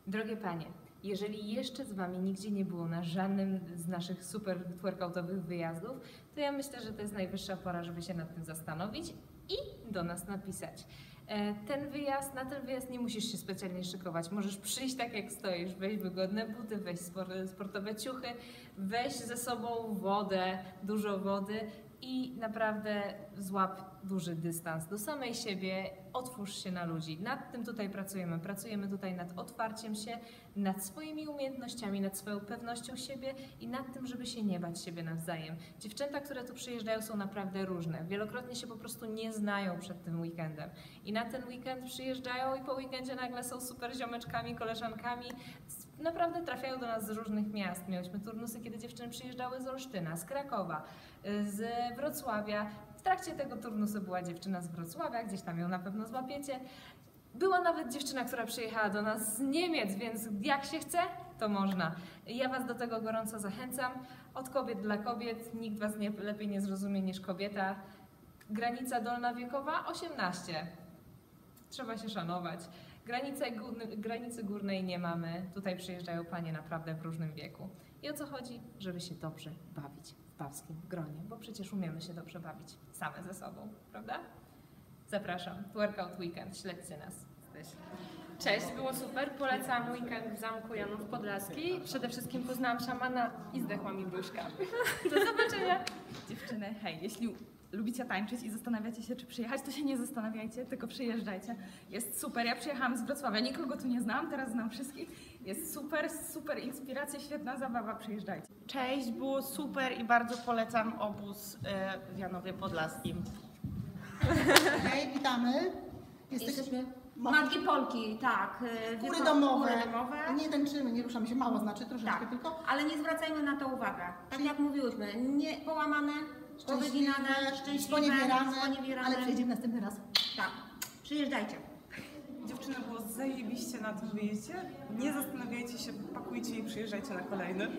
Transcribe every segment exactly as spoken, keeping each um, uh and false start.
Drogie Panie, jeżeli jeszcze z Wami nigdzie nie było na żadnym z naszych super workoutowych wyjazdów, to ja myślę, że to jest najwyższa pora, żeby się nad tym zastanowić i do nas napisać. Ten wyjazd, na ten wyjazd nie musisz się specjalnie szykować. Możesz przyjść tak jak stoisz, weź wygodne buty, weź sportowe ciuchy, weź ze sobą wodę, dużo wody i naprawdę złap duży dystans do samej siebie, otwórz się na ludzi. Nad tym tutaj pracujemy. Pracujemy tutaj nad otwarciem się, nad swoimi umiejętnościami, nad swoją pewnością siebie i nad tym, żeby się nie bać siebie nawzajem. Dziewczęta, które tu przyjeżdżają, są naprawdę różne. Wielokrotnie się po prostu nie znają przed tym weekendem. I na ten weekend przyjeżdżają i po weekendzie nagle są super ziomeczkami, koleżankami. Naprawdę trafiają do nas z różnych miast. Miałyśmy turnusy, kiedy dziewczyny przyjeżdżały z Olsztyna, z Krakowa, z Wrocławia. W trakcie tego turnusu była dziewczyna z Wrocławia, gdzieś tam ją na pewno złapiecie. Była nawet dziewczyna, która przyjechała do nas z Niemiec, więc jak się chce, to można. Ja Was do tego gorąco zachęcam. Od kobiet dla kobiet, nikt Was nie, lepiej nie zrozumie niż kobieta. Granica dolna wiekowa osiemnaście. Trzeba się szanować. Granicy, górny, granicy górnej nie mamy. Tutaj przyjeżdżają panie naprawdę w różnym wieku. I o co chodzi? Żeby się dobrze bawić w babskim gronie, bo przecież umiemy się dobrze bawić same ze sobą, prawda? Zapraszam. Workout Weekend. Śledźcie nas. Cześć, było super. Polecam weekend w Zamku Janów Podlaski. Przede wszystkim poznałam szamana i zdechła mi buźka. Do zobaczenia! Dziewczyny, hej, jeśli lubicie tańczyć i zastanawiacie się, czy przyjechać, to się nie zastanawiajcie, tylko przyjeżdżajcie. Jest super. Ja przyjechałam z Wrocławia, nikogo tu nie znam, teraz znam wszystkich. Jest super, super inspiracja, świetna zabawa, przyjeżdżajcie. Cześć, było super i bardzo polecam obóz w Janowie Podlaskim. Hej, witamy. Jesteśmy Matki Polki, tak. Góry domowe. Góry domowe. Nie tańczymy, nie ruszamy się, mało znaczy, troszeczkę Tak, tylko. ale nie zwracajmy na to uwagę. Tak jak mówiłyśmy, nie połamane, powyginane, szczęśliwe, sponiewierane, sponiewierane. ale przyjedziemy następny raz. Tak, przyjeżdżajcie. Dziewczyny, było zajebiście na tym wyjeździe. Nie zastanawiajcie się, pakujcie i przyjeżdżajcie na kolejny.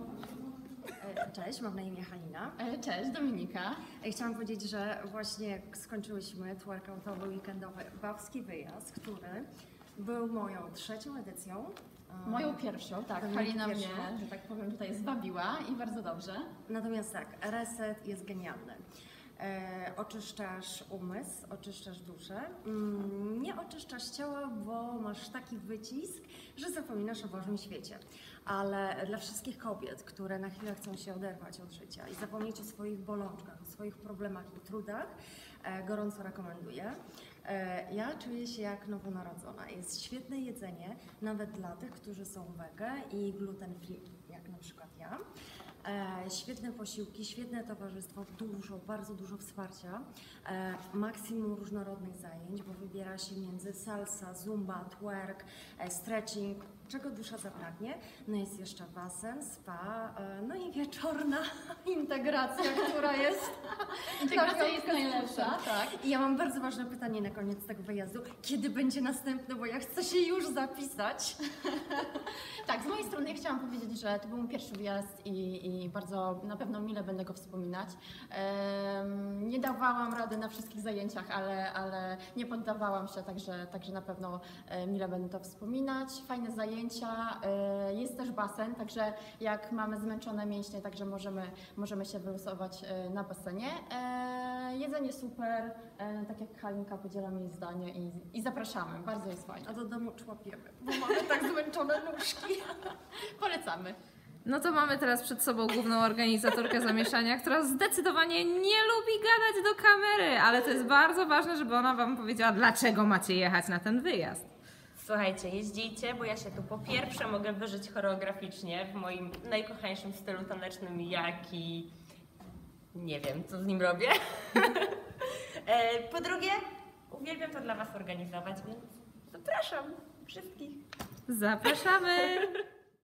Cześć, mam na imię Halina. Cześć, Dominika. Chciałam powiedzieć, że właśnie jak skończyłyśmy workoutowy, weekendowy babski wyjazd, który był moją trzecią edycją. Moją pierwszą, tak. Moją Halina pierwszą. mnie, że tak powiem, tutaj zwabiła i bardzo dobrze. Natomiast tak, reset jest genialny. E, oczyszczasz umysł, oczyszczasz duszę, mm, nie oczyszczasz ciała, bo masz taki wycisk, że zapominasz o Bożym świecie. Ale dla wszystkich kobiet, które na chwilę chcą się oderwać od życia i zapomnieć o swoich bolączkach, o swoich problemach i trudach, e, gorąco rekomenduję. E, ja czuję się jak nowonarodzona. Jest świetne jedzenie, nawet dla tych, którzy są wege i gluten free, jak na przykład ja. E, świetne posiłki, świetne towarzystwo, dużo, bardzo dużo wsparcia, e, maksimum różnorodnych zajęć, bo wybiera się między salsa, zumba, twerk, e, stretching, czego dusza zapragnie. No jest jeszcze basen, spa, e, no i wieczorna integracja, która jest... Integracja jest najlepsza, tak. I ja mam bardzo ważne pytanie na koniec tego wyjazdu. Kiedy będzie następny, bo ja chcę się już zapisać. Tak, z mojej strony chciałam powiedzieć, że to był mój pierwszy wyjazd i, i bardzo na pewno mile będę go wspominać. Um, nie dawałam rady na wszystkich zajęciach, ale, ale nie poddawałam się, także, także na pewno e, mile będę to wspominać. Fajne zajęcia, e, jest też basen, także jak mamy zmęczone mięśnie, także możemy, możemy się wyluzować e, na basenie. E, jedzenie super, e, tak jak Halinka, podzielam jej zdanie i, i zapraszamy, bardzo jest fajnie. A do domu człapiemy, bo mamy tak zmęczone nóżki. Polecamy. No to mamy teraz przed sobą główną organizatorkę zamieszania, która zdecydowanie nie lubi gadać do kamery, ale to jest bardzo ważne, żeby ona Wam powiedziała, dlaczego macie jechać na ten wyjazd. Słuchajcie, jeździcie, bo ja się tu po pierwsze mogę wyżyć choreograficznie w moim najkochańszym stylu tanecznym, jaki... nie wiem, co z nim robię. Po drugie, uwielbiam to dla Was organizować, więc zapraszam wszystkich. Zapraszamy!